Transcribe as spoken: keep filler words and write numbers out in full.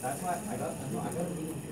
That's why I got, no, I got a meeting